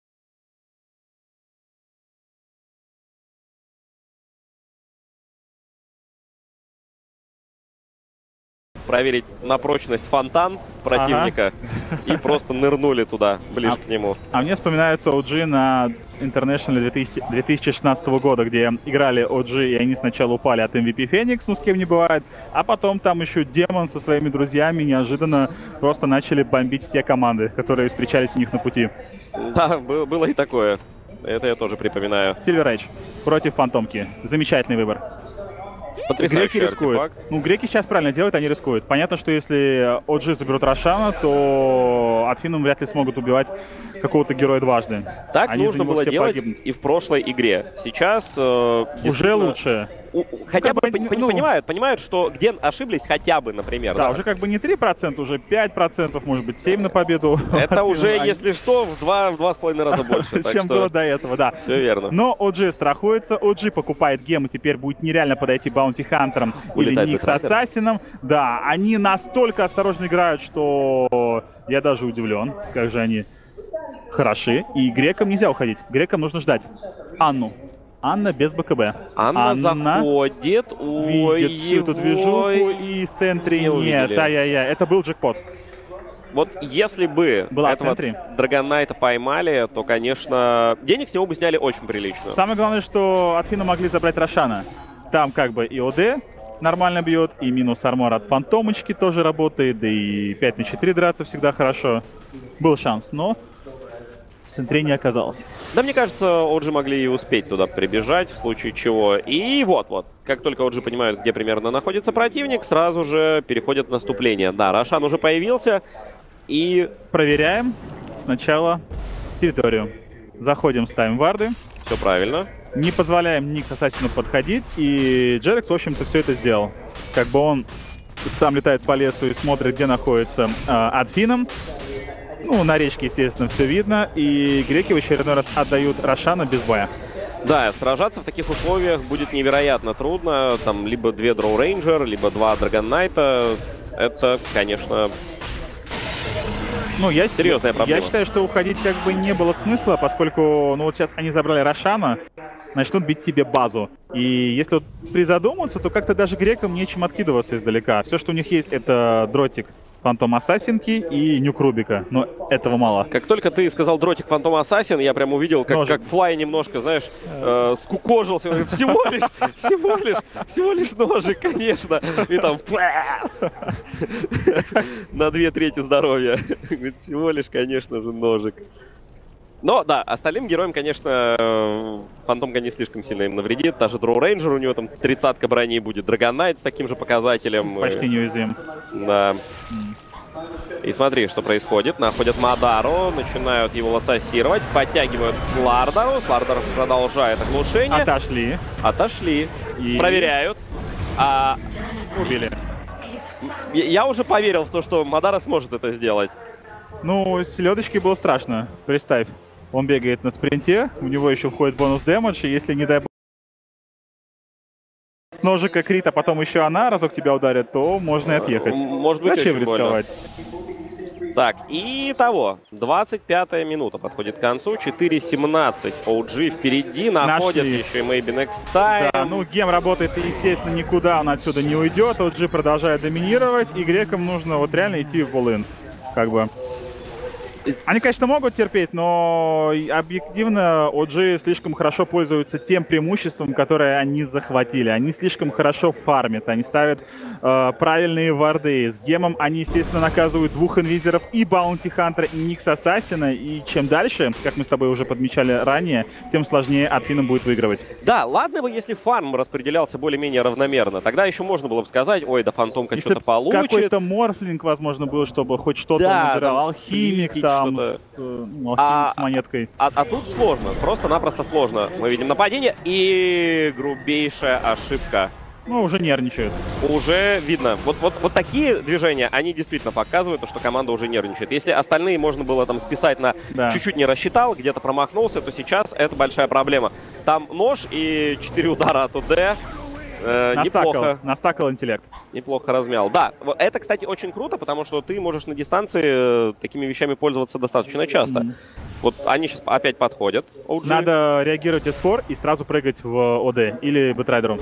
Speaker 5: проверить на прочность фонтан противника, ага. И просто нырнули туда, ближе а, к нему.
Speaker 6: А мне вспоминается о джи на International две тысячи шестнадцатого года, где играли о джи, и они сначала упали от эм ви пи Феникс, ну с кем не бывает, а потом там еще Демон со своими друзьями неожиданно просто начали бомбить все команды, которые встречались у них на пути.
Speaker 5: Да, было и такое. Это я тоже припоминаю.
Speaker 6: Silver Edge против Фантомки. Замечательный выбор.
Speaker 5: Потрясающий
Speaker 6: греки рискуют.
Speaker 5: Артефакт.
Speaker 6: Ну, греки сейчас правильно делают, они рискуют. Понятно, что если о джи заберут Рошана, то от финнов вряд ли смогут убивать какого-то героя дважды.
Speaker 5: Так
Speaker 6: они
Speaker 5: нужно было делать
Speaker 6: погибнут.
Speaker 5: И в прошлой игре. Сейчас э,
Speaker 6: уже лучше.
Speaker 5: У, хотя
Speaker 6: ну,
Speaker 5: бы
Speaker 6: бы,
Speaker 5: пони,
Speaker 6: ну,
Speaker 5: понимают, понимают, что где ошиблись хотя бы, например.
Speaker 6: Да,
Speaker 5: да,
Speaker 6: уже как бы не три процента, уже пять процентов, может быть, семь процентов на победу.
Speaker 5: Это уже, если что, в два, в два с половиной раза больше.
Speaker 6: Чем было до этого, да.
Speaker 5: Все верно.
Speaker 6: Но о джи страхуется, о джи покупает гем, и теперь будет нереально подойти Баунти Хантером или Никс Ассасином. Да, они настолько осторожно играют, что я даже удивлен, как же они хороши. И грекам нельзя уходить, грекам нужно ждать Анну. Анна без БКБ.
Speaker 5: Анна, Анна заходит, ой,
Speaker 6: видит всю эту движуху, и Сентри не нет, ай-яй-яй, это был джекпот.
Speaker 5: Вот если бы
Speaker 6: Была
Speaker 5: этого Драгонайта поймали, то, конечно, денег с него бы сняли очень прилично.
Speaker 6: Самое главное, что от Фина могли забрать Рошана. Там как бы и ОД нормально бьет, и минус армор от Фантомочки тоже работает, да и пять на четыре драться всегда хорошо. Был шанс, но Сентри не оказалось.
Speaker 5: Да, мне кажется, о джи могли и успеть туда прибежать, в случае чего. И вот-вот, как только о джи понимают, где примерно находится противник, сразу же переходят в наступление. Да, Рошан уже появился, и...
Speaker 6: Проверяем сначала территорию. Заходим, ставим варды.
Speaker 5: Все правильно.
Speaker 6: Не позволяем Никс Ассасину подходить, и Джерекс, в общем-то, все это сделал. Как бы он сам летает по лесу и смотрит, где находится э, Адфином. Ну, на речке, естественно, все видно. И греки в очередной раз отдают Рошана без боя.
Speaker 5: Да, сражаться в таких условиях будет невероятно трудно. Там либо две Дроу Рейнджер, либо два Драгон Найта. Это, конечно,
Speaker 6: ну, я,
Speaker 5: серьезная проблема.
Speaker 6: Я считаю, что уходить как бы не было смысла, поскольку, ну, вот сейчас они забрали Рошана, начнут бить тебе базу. И если вот призадуматься, то как-то даже грекам нечем откидываться издалека. Все, что у них есть, это дротик Фантом Ассасинки и Нюк Рубика. Но этого мало.
Speaker 5: Как только ты сказал дротик Фантом Ассасин, я прям увидел, как, как Флай немножко, знаешь, э, скукожился. Всего лишь, всего лишь, всего лишь ножик, конечно. И там на две трети здоровья. Всего лишь, конечно же, ножик. Но, да, остальным героям, конечно, Фантомка не слишком сильно им навредит. Та же Дроу Рейнджер, у него там тридцатка брони будет. Драгон Найт с таким же показателем.
Speaker 6: Почти неуязвим.
Speaker 5: Да. И смотри, что происходит. Находят Мадару, начинают его лассасировать, подтягивают Слардару. Слардар продолжает оглушение.
Speaker 6: Отошли.
Speaker 5: Отошли. И... Проверяют. А...
Speaker 6: Убили.
Speaker 5: Я уже поверил в то, что Мадара сможет это сделать.
Speaker 6: Ну, селедочке было страшно. Представь, он бегает на спринте, у него еще входит бонус дэмэдж, и если, не дай бог, с ножика крит, а потом еще она разок тебя ударит, то можно и отъехать.
Speaker 5: Может быть,
Speaker 6: зачем
Speaker 5: очень
Speaker 6: рисковать?
Speaker 5: Больно. Так, и того, двадцать пятая минута подходит к концу, четыре семнадцать, о джи впереди, находят Нашли. Еще и Maybe Next Time.
Speaker 6: Да, ну гем работает, и, естественно, никуда он отсюда не уйдет, о джи продолжает доминировать, и грекам нужно вот реально идти в all-in, как бы. Они, конечно, могут терпеть, но объективно о джи слишком хорошо пользуются тем преимуществом, которое они захватили. Они слишком хорошо фармят, они ставят э, правильные варды. С гемом они, естественно, наказывают двух инвизеров и Баунти Хантера, и Никс Ассасина. И чем дальше, как мы с тобой уже подмечали ранее, тем сложнее Адфинам будет выигрывать.
Speaker 5: Да, ладно бы, если фарм распределялся более-менее равномерно. Тогда еще можно было бы сказать, ой, да Фантомка что-то получит.
Speaker 6: Какой-то морфлинг, возможно, был, чтобы хоть что-то
Speaker 5: да,
Speaker 6: он выбирал. Алхимик, там, с, ну, а, с монеткой.
Speaker 5: А, а, а тут сложно, просто-напросто сложно. Мы видим нападение и грубейшая ошибка
Speaker 6: Ну, уже нервничают.
Speaker 5: Уже видно. Вот, вот, вот такие движения, они действительно показывают, что команда уже нервничает. Если остальные можно было там списать на
Speaker 6: Да.
Speaker 5: чуть-чуть не рассчитал, где-то промахнулся, то сейчас это большая проблема. Там нож и четыре удара от УД. Э,
Speaker 6: Настакал,
Speaker 5: неплохо,
Speaker 6: настакал интеллект.
Speaker 5: неплохо размял. Да, вот это, кстати, очень круто, потому что ты можешь на дистанции э, такими вещами пользоваться достаточно часто.
Speaker 6: Мгм.
Speaker 5: Вот они сейчас опять подходят. о джи.
Speaker 6: Надо реагировать эскор и сразу прыгать в ОД или бэтрайдеру.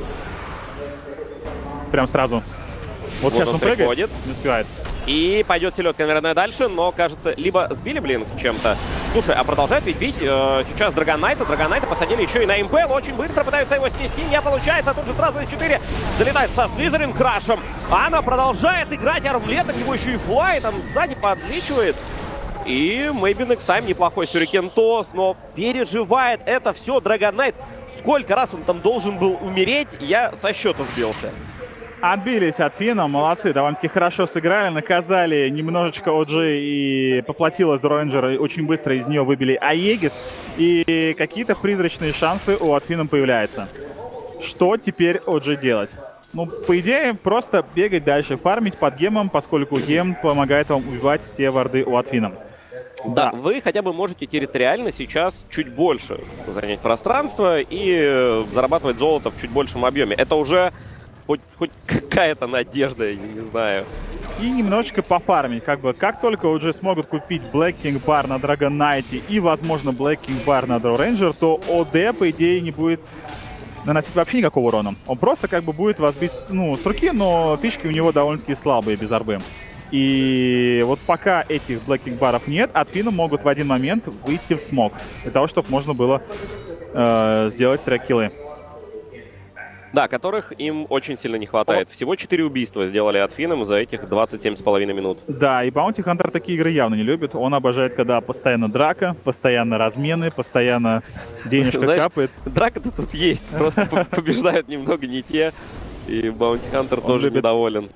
Speaker 6: Прям сразу. Вот,
Speaker 5: Вот
Speaker 6: сейчас
Speaker 5: он
Speaker 6: он, прыгает,
Speaker 5: приходит.
Speaker 6: не успевает.
Speaker 5: И пойдет селедка, наверное, дальше, но, кажется, либо сбили блин чем-то. Слушай, а продолжает ведь бить э, сейчас Драгонайта. Драгонайта посадили еще и на импел. Очень быстро пытаются его снести. Не получается. Тут же сразу эс четыре залетает со Слизерин крашем. Она продолжает играть армлетом. Его еще и флай там сзади подлечивает. И maybe next time неплохой сюрикен тос, но переживает это все Драгонайт. Сколько раз он там должен был умереть, я со счета сбился.
Speaker 6: Отбились от Фина, молодцы, довольно-таки хорошо сыграли, наказали немножечко о джи и поплатилась Draw Ranger, и очень быстро из нее выбили Аегис, и какие-то призрачные шансы у Атфина появляются. Что теперь о джи делать? Ну, по идее, просто бегать дальше, фармить под гемом, поскольку гем помогает вам убивать все варды у Атфина.
Speaker 5: Да, вы хотя бы можете территориально сейчас чуть больше занять пространство и э, зарабатывать золото в чуть большем объеме. Это уже хоть, хоть какая-то надежда, я не знаю.
Speaker 6: И немножечко пофармить, как бы, как только уже смогут купить Black King Bar на Dragon Knight и, возможно, Black King Bar на Draw Ranger, то ОД, по идее, не будет наносить вообще никакого урона. Он просто, как бы, будет вас бить, ну, с руки, но тычки у него довольно-таки слабые, без арбы. И вот пока этих Black King Баров нет, Атфина могут в один момент выйти в смог, для того, чтобы можно было э, сделать трек-киллы.
Speaker 5: Да, которых им очень сильно не хватает. Всего четыре убийства сделали Атфином за этих двадцать семь с половиной минут.
Speaker 6: Да, и Баунти Хантер такие игры явно не любит. Он обожает, когда постоянно драка, постоянно размены, постоянно денежка
Speaker 5: Знаешь,
Speaker 6: капает.
Speaker 5: Драка-то тут есть, просто побеждают немного не те, и Баунти Хантер
Speaker 6: Он
Speaker 5: тоже
Speaker 6: любит-
Speaker 5: недоволен.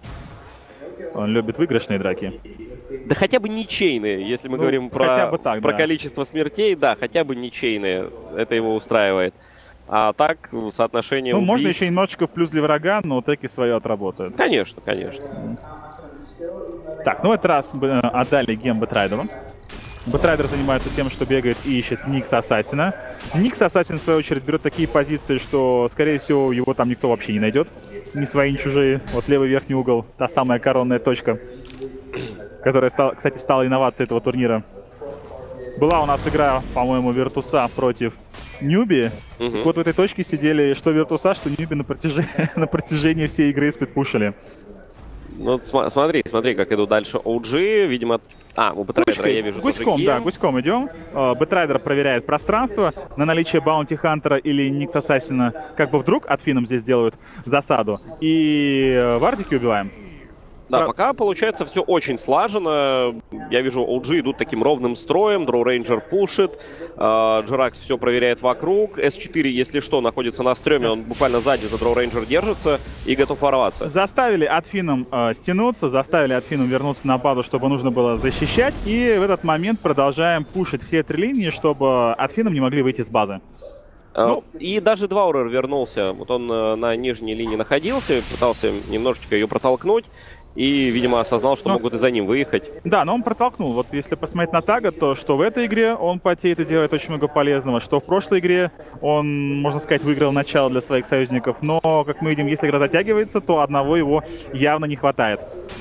Speaker 6: Он любит выигрышные драки.
Speaker 5: Да хотя бы ничейные, если мы
Speaker 6: Ну,
Speaker 5: говорим про,
Speaker 6: хотя бы так,
Speaker 5: про
Speaker 6: да.
Speaker 5: количество смертей, да, хотя бы ничейные, это его устраивает. А так, соотношение
Speaker 6: Ну, можно
Speaker 5: убийств-
Speaker 6: еще немножечко в плюс для врага, но теки свое отработают.
Speaker 5: Конечно, конечно.
Speaker 6: Так, ну в этот раз э, отдали гем Бэтрайдеру. Бэтрайдер занимается тем, что бегает и ищет Никс Ассасина. Никс Ассасин, в свою очередь, берет такие позиции, что, скорее всего, его там никто вообще не найдет. Ни свои, ни чужие. Вот левый верхний угол, та самая коронная точка, которая, стала, кстати, стала инновацией этого турнира. Была у нас игра, по-моему, Виртуса против Ньюби.
Speaker 5: Мгм.
Speaker 6: Вот в этой точке сидели что Виртуса, что Ньюби на протяжении, на протяжении всей игры спидпушили.
Speaker 5: Ну, вот сма- смотри, смотри, как идут дальше о джи, видимо... А, у Бэтрайдера я вижу тоже
Speaker 6: гуськом, да,
Speaker 5: гем.
Speaker 6: гуськом идем. Э, Бэтрайдер проверяет пространство на наличие Баунти Хантера или Никс Ассасина. Как бы вдруг Атфином здесь делают засаду. И э, Вардики убиваем.
Speaker 5: Да,
Speaker 6: Про-
Speaker 5: пока получается все очень слаженно. Я вижу, о джи идут таким ровным строем, Draw Ranger пушит, Джеракс все проверяет вокруг, эс четыре, если что, находится на стреме, он буквально сзади за Draw Ranger держится и готов ворваться.
Speaker 6: Заставили Атфином э, стянуться, заставили Атфином вернуться на базу, чтобы нужно было защищать. И в этот момент продолжаем пушить все три линии, чтобы Атфином не могли выйти с базы.
Speaker 5: А,
Speaker 6: Ну-
Speaker 5: И даже Дваурер вернулся, вот он э, на нижней линии находился, пытался немножечко ее протолкнуть. И, видимо, осознал, что
Speaker 6: Ну,
Speaker 5: могут и за ним выехать.
Speaker 6: Да, но он протолкнул. Вот если посмотреть на Тага, то что в этой игре он потеет и делает очень много полезного, что в прошлой игре он, можно сказать, выиграл начало для своих союзников. Но, как мы видим, если игра затягивается, то одного его явно не хватает.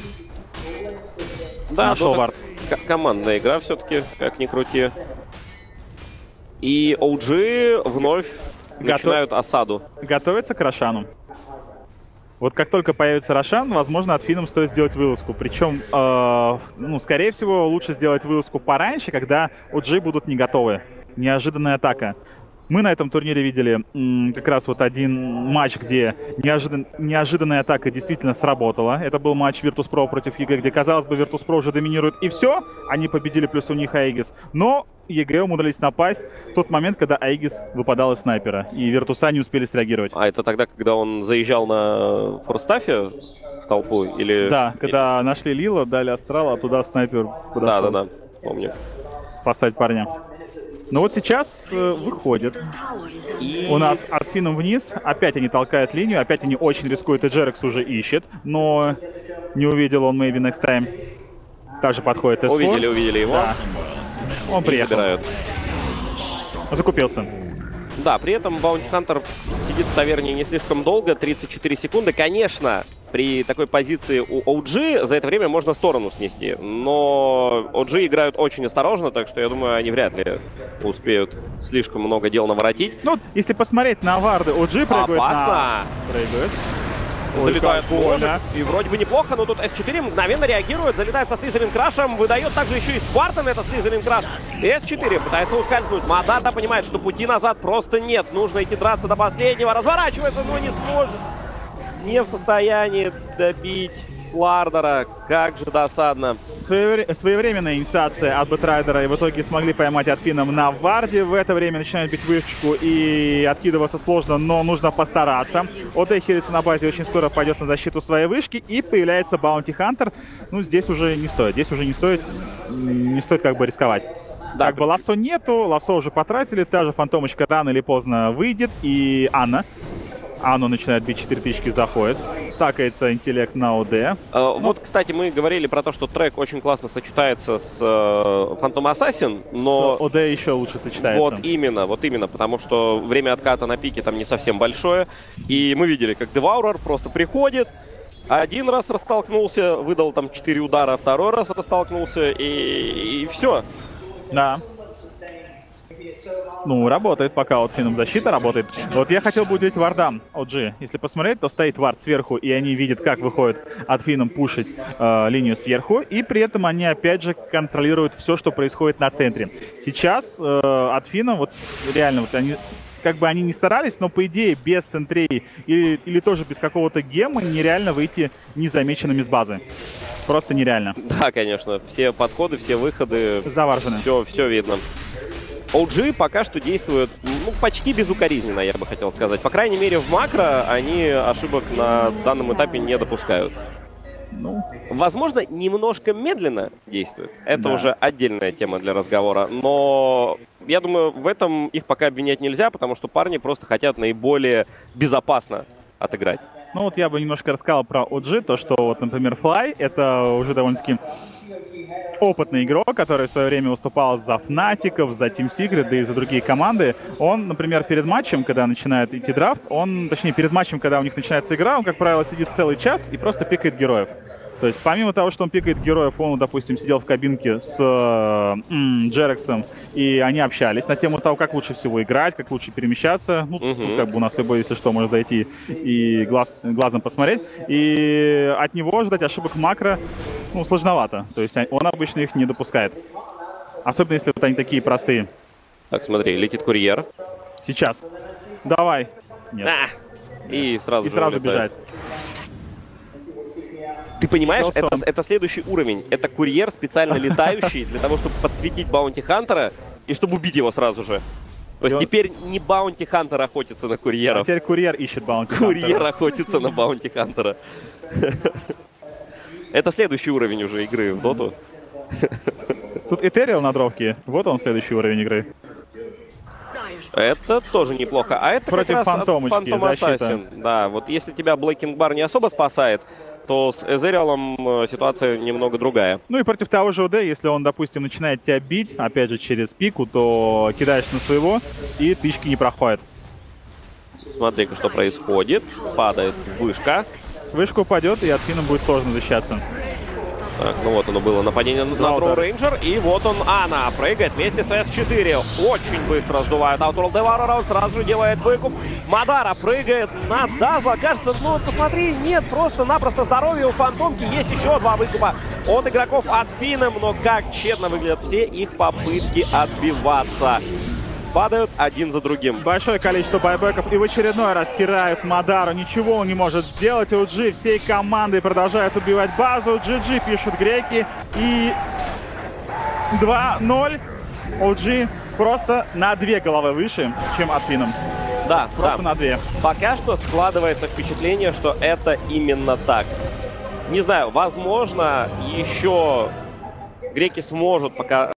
Speaker 5: Да,
Speaker 6: Нашел
Speaker 5: Дота
Speaker 6: вард.
Speaker 5: к- командная игра все-таки, как ни крути. И о джи вновь начинают осаду.
Speaker 6: Готовится к Рошану. Вот как только появится Рошан, возможно, Атфином стоит сделать вылазку. Причем, э, ну, скорее всего, лучше сделать вылазку пораньше, когда о джи будут не готовы. Неожиданная атака. Мы на этом турнире видели м, как раз вот один матч, где неожидан... неожиданная атака действительно сработала. Это был матч Virtus.pro против ЕГЭ, где, казалось бы, Virtus.pro уже доминирует и все. Они победили, плюс у них Аегис. Но ЕГЭ умудрились напасть в тот момент, когда Аегис выпадал из снайпера. И Virtus.а не успели среагировать.
Speaker 5: А это тогда, когда он заезжал на форстафе в толпу? Или...
Speaker 6: Да, когда нашли Лила, дали Астрала, а туда снайпер подошел
Speaker 5: Да, да, да, помню.
Speaker 6: спасать парня. Но вот сейчас э, выходит.
Speaker 5: И...
Speaker 6: У нас от Финном вниз. Опять они толкают линию. Опять они очень рискуют. И Джерекс уже ищет. Но не увидел он maybe next time. Также подходит эс фор.
Speaker 5: Увидели, увидели его.
Speaker 6: Да. Он
Speaker 5: И
Speaker 6: приехал.
Speaker 5: забирают.
Speaker 6: Закупился.
Speaker 5: Да, при этом Баунти Хантер сидит в таверне не слишком долго, тридцать четыре секунды. Конечно, при такой позиции у о джи за это время можно сторону снести. Но о джи играют очень осторожно, так что я думаю, они вряд ли успеют слишком много дел наворотить.
Speaker 6: Ну, если посмотреть на варды, о джи прыгает
Speaker 5: Опасно!
Speaker 6: на... Прыгает. Ой,
Speaker 5: Залетает
Speaker 6: как больно.
Speaker 5: и вроде бы неплохо, но тут эс четыре мгновенно реагирует, залетает со Слизерин Крашем, выдает также еще и Спартан, это Слизерин Краш. эс четыре пытается ускользнуть, Мадата понимает, что пути назад просто нет, нужно идти драться до последнего, разворачивается, но не сможет. Не в состоянии добить Слардера, как же досадно.
Speaker 6: Своевре- своевременная инициация от Бэтрайдера, и в итоге смогли поймать от Финнов на варде. В это время начинают бить вышечку, и откидываться сложно, но нужно постараться. ОД хилится на базе, очень скоро пойдет на защиту своей вышки, и появляется Баунти Хантер. Ну, здесь уже не стоит, здесь уже не стоит, не стоит как бы рисковать.
Speaker 5: Да.
Speaker 6: Как бы лассо нету, лассо уже потратили, та же фантомочка рано или поздно выйдет, и Анна. Анну начинает бить, четыре тысячи заходит. Стакается интеллект на ОД.
Speaker 5: Uh, ну, вот, кстати, мы говорили про то, что трек очень классно сочетается с uh, Phantom Assassin, но...
Speaker 6: С ОД еще лучше сочетается.
Speaker 5: Вот именно, вот именно, потому что время отката на пике там не совсем большое. И мы видели, как Деваурер просто приходит, один раз растолкнулся, выдал там четыре удара, второй раз растолкнулся, и, и все.
Speaker 6: Да. Ну, работает пока от Финном защита работает. Вот я хотел бы уделить вардам о джи. Если посмотреть, то стоит вард сверху, и они видят, как выходит от Финном пушить э, линию сверху. И при этом они, опять же, контролируют все, что происходит на центре. Сейчас э, от Финна, вот реально, вот они... Как бы они не старались, но по идее без центрей или, или тоже без какого-то гема нереально выйти незамеченными с базы. Просто нереально.
Speaker 5: Да, конечно. Все подходы, все выходы.
Speaker 6: Заваржены.
Speaker 5: Все, все видно. о джи пока что действует, ну, почти безукоризненно, я бы хотел сказать. По крайней мере, в макро они ошибок на данном этапе не допускают.
Speaker 6: Ну,
Speaker 5: возможно, немножко медленно действует. Это
Speaker 6: да.
Speaker 5: уже отдельная тема для разговора. Но я думаю, в этом их пока обвинять нельзя, потому что парни просто хотят наиболее безопасно отыграть.
Speaker 6: Ну вот я бы немножко рассказал про о джи, то что вот, например, Fly, это уже довольно-таки опытный игрок, который в свое время выступал за Фнатиков, за Team Secret, да и за другие команды. Он, например, перед матчем, когда начинает идти драфт, он, точнее, перед матчем, когда у них начинается игра, он, как правило, сидит целый час и просто пикает героев. То есть, помимо того, что он пикает героев, он, допустим, сидел в кабинке с э, м, Джерексом, и они общались на тему того, как лучше всего играть, как лучше перемещаться. Ну,
Speaker 5: Uh-huh.
Speaker 6: тут как бы у нас любой, если что, может зайти и глаз, глазом посмотреть. И от него ждать ошибок макро, ну, сложновато. То есть он обычно их не допускает. Особенно, если вот они такие простые.
Speaker 5: Так, смотри, летит курьер.
Speaker 6: Сейчас. Давай. Нет.
Speaker 5: А! И сразу
Speaker 6: И
Speaker 5: же
Speaker 6: сразу
Speaker 5: улетает.
Speaker 6: бежать.
Speaker 5: Ты понимаешь, это,
Speaker 6: Nelson.
Speaker 5: это следующий уровень. Это курьер, специально летающий для того, чтобы подсветить Баунти Хантера и чтобы убить его сразу же. То есть
Speaker 6: он...
Speaker 5: теперь не Баунти Хантер охотится на
Speaker 6: А
Speaker 5: курьеров.
Speaker 6: теперь курьер ищет Баунти
Speaker 5: Курьер
Speaker 6: Хантера.
Speaker 5: охотится на Баунти Хантера. Это следующий уровень уже игры в доту.
Speaker 6: Тут Этериал на дровке. Вот он, следующий уровень игры.
Speaker 5: Это тоже неплохо. А это
Speaker 6: Против
Speaker 5: как раз
Speaker 6: фантомочки,
Speaker 5: Phantom
Speaker 6: защита.
Speaker 5: Assassin. Да, вот если тебя Блэкинг Бар не особо спасает, то с Эзериалом э, ситуация немного другая.
Speaker 6: Ну и против того же ОД, если он, допустим, начинает тебя бить, опять же, через пику, то кидаешь на своего, и тычки не проходят.
Speaker 5: Смотри-ка, что происходит. Падает вышка.
Speaker 6: Вышка упадет, и от Финна будет сложно защищаться.
Speaker 5: Так, ну вот оно было нападение на Тру Рейнджер. И вот он, Анна, прыгает вместе с эс четыре. Очень быстро сдувает Outroll Деварора, он сразу же делает выкуп. Мадара прыгает на Дазла. Кажется, ну посмотри, нет, просто-напросто здоровье у Фантомки. Есть еще два выкупа от игроков от Финном. Но как тщетно выглядят все их попытки отбиваться. Падают один за другим.
Speaker 6: Большое количество байбеков, и в очередной раз стирают Мадару. Ничего он не может сделать. о джи всей командой продолжает убивать базу. джи джи пишут греки. И два ноль. о джи просто на две головы выше, чем от Финном.
Speaker 5: Да,
Speaker 6: Просто
Speaker 5: да.
Speaker 6: на две.
Speaker 5: Пока что складывается впечатление, что это именно так. Не знаю, возможно, еще греки сможет пока